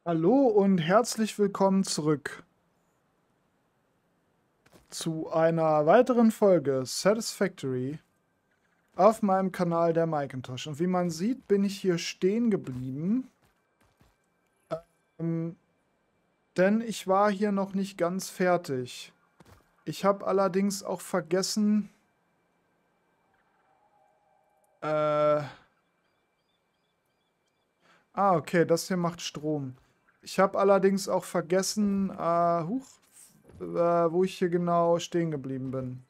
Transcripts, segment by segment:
Hallo und herzlich willkommen zurück zu einer weiteren Folge Satisfactory auf meinem Kanal der Macintosh. Und wie man sieht, bin ich hier stehen geblieben, ähm, denn ich war hier noch nicht ganz fertig. Ich habe allerdings auch vergessen, äh, okay, das hier macht Strom. Ich habe allerdings auch vergessen, wo ich hier genau stehen geblieben bin.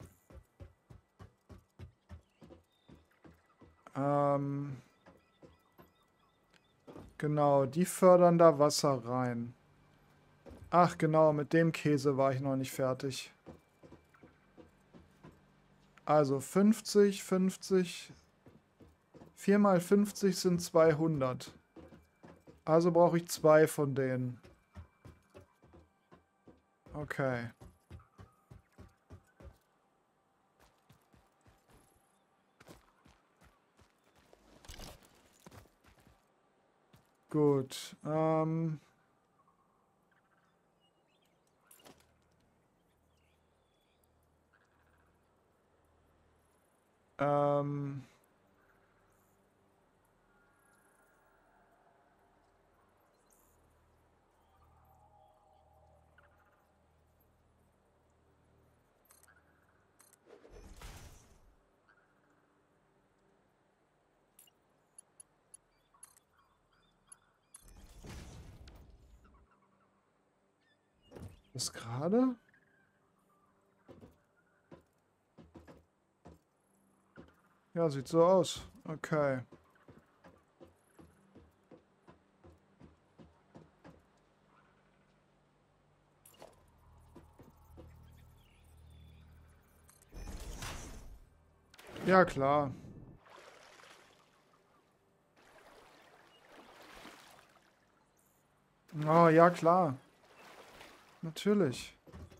Ähm, Genau, die fördern da Wasser rein. Ach genau, mit dem Käse war ich noch nicht fertig. Also 50, 50, 4 mal 50 sind 200. Also brauche ich zwei von denen. Okay, gut. Ähm, Was gerade? Ja, sieht so aus. Okay. Ja, klar. Oh, ja, klar. Natürlich.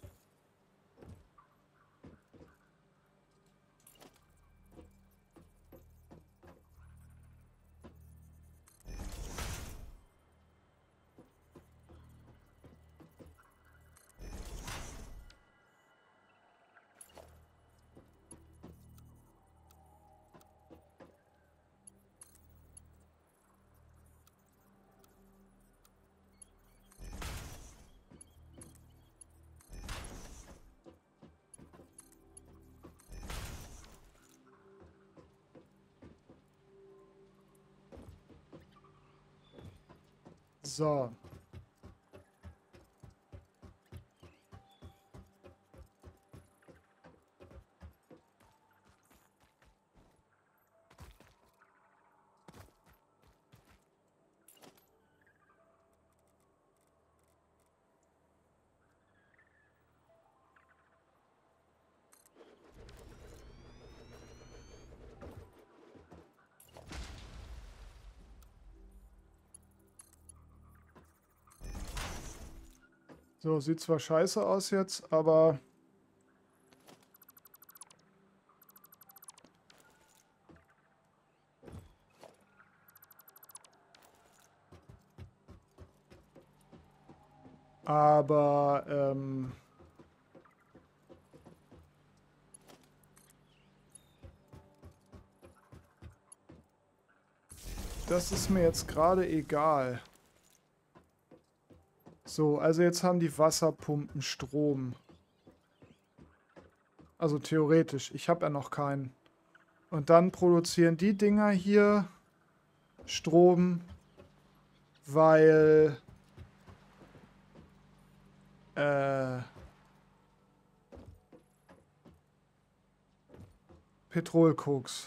So. So, sieht zwar scheiße aus jetzt, aber... Aber, das ist mir jetzt gerade egal. So, also jetzt haben die Wasserpumpen Strom. Also theoretisch. Ich habe ja noch keinen. Und dann produzieren die Dinger hier Strom, weil äh, Petrolkoks.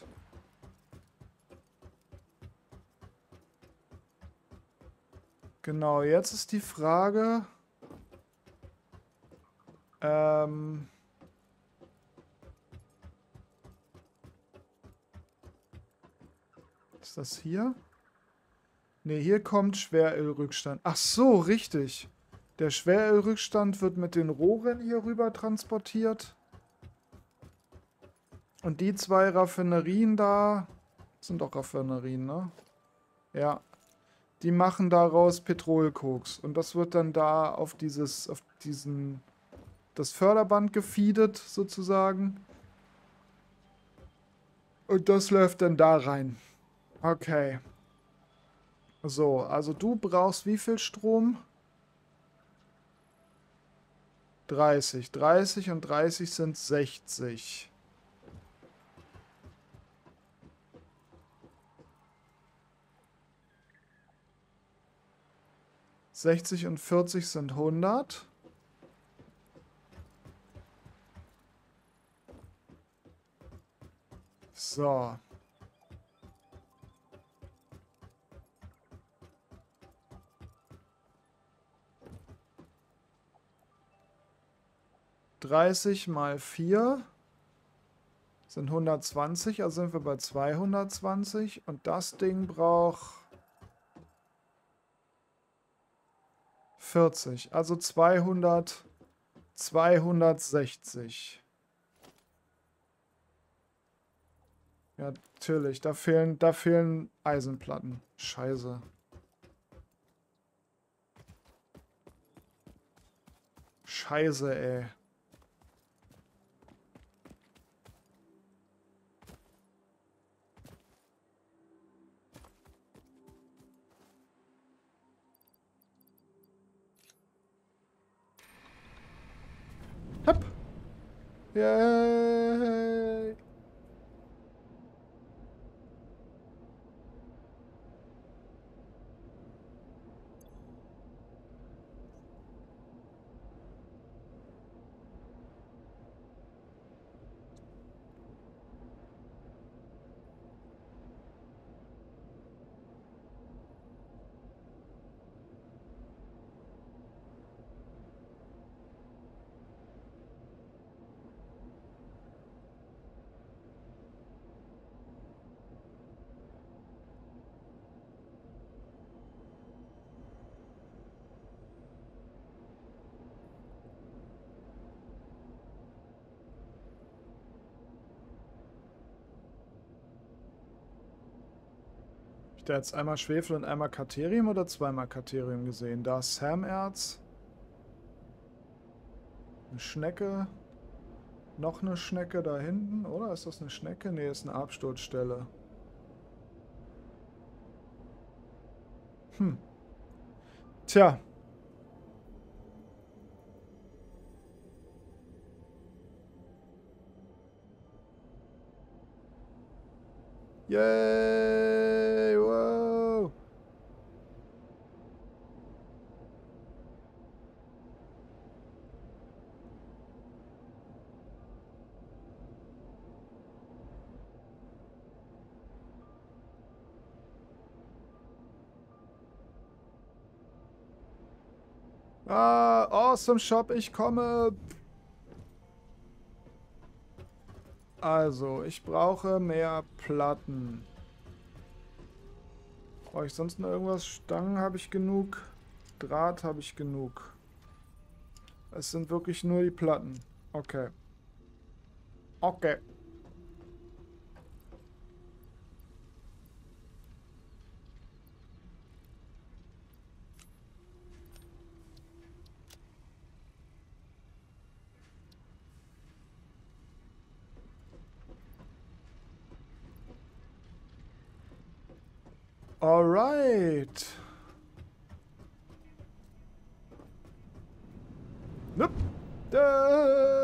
Genau, jetzt ist die Frage, ähm, ist das hier? Ne, hier kommt Schwerölrückstand. Ach so, richtig. Der Schwerölrückstand wird mit den Rohren hier rüber transportiert. Und die zwei Raffinerien da sind doch Raffinerien, ne? Ja. die machen daraus Petrolkoks. Und das wird dann da auf das Förderband gefeedet, sozusagen. Und das läuft dann da rein. Okay. So, also du brauchst wie viel Strom? 30. 30 und 30 sind 60. Sechzig und 40 sind 100. So. Dreißig mal 4 sind 120, also sind wir bei 220. Und das Ding braucht 40, also 260. Ja, natürlich, da fehlen Eisenplatten. Scheiße. Scheiße, ey. Hopp. Yay. Da jetzt einmal Schwefel und einmal Katerium oder zweimal Katerium gesehen? Da ist Samerz. Eine Schnecke. Noch eine Schnecke da hinten. Oder ist das eine Schnecke? Ne, ist eine Absturzstelle. Hm. Tja. Yay! Wow! Ah, awesome Shop, ich komme. Also, ich brauche mehr Platten. Brauche ich sonst noch irgendwas? Stangen habe ich genug. Draht habe ich genug. Es sind wirklich nur die Platten. Okay. Okay. Alright. Nope.